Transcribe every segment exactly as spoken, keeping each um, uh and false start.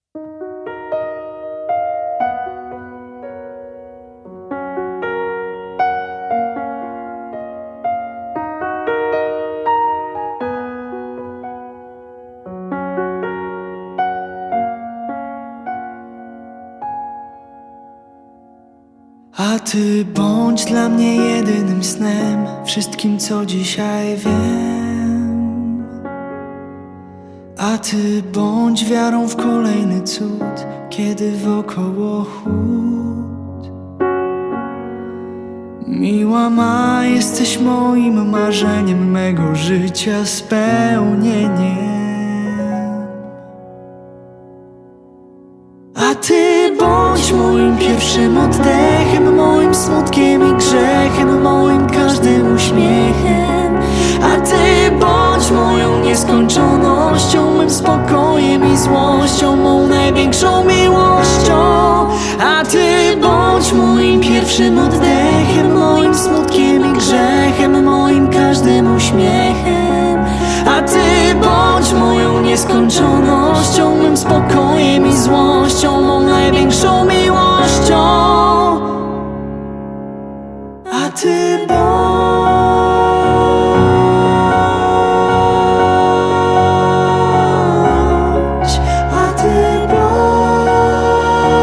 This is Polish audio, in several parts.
A ty bądź dla mnie jedynym snem, wszystkim co dzisiaj wiem. A ty bądź wiarą w kolejny cud, kiedy wokoło chłód. Miła ma, jesteś moim marzeniem, mego życia spełnieniem. A ty bądź moim pierwszym oddechem, moim smutkiem i grzechem, moim każdym uśmiechem. A ty bądź moją nieskończonością, mym spokojem i złością, mą największą miłością. A ty bądź moim pierwszym oddechem, moim smutkiem i grzechem, moim każdym uśmiechem. A ty bądź moją nieskończonością, mym spokojem i złością, mą największą miłością. A ty bądź, a ty bądź,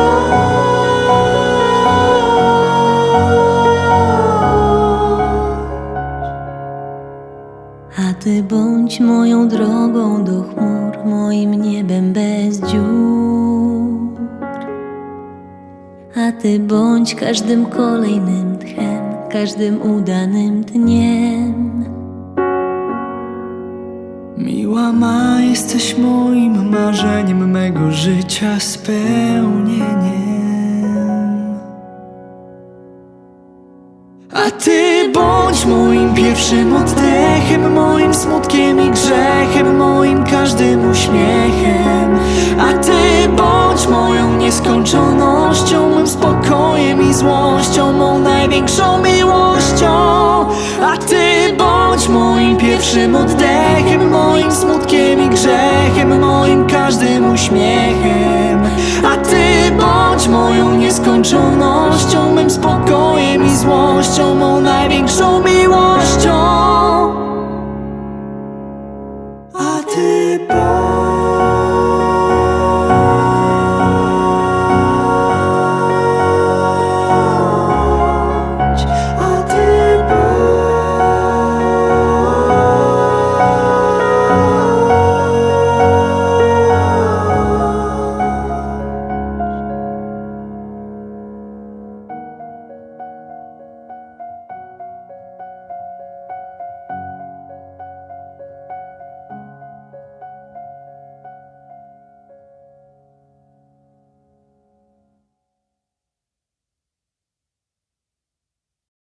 a ty bądź moją drogą do chmur, moim niebem bez dziur. A ty bądź każdym kolejnym tchem, każdym udanym dniem. miła ma, jesteś moim marzeniem, mego życia spełnieniem. A ty bądź moim pierwszym oddechem, moim smutkiem i grzechem, moim każdym uśmiechem. A ty bądź moją nieskończonością, mym spokojem i złością, mą największą miłością. A ty bądź moim pierwszym oddechem, moim smutkiem i grzechem, moim każdym uśmiechem. A ty bądź moją nieskończonością, mym spokojem i złością, mą największą miłością.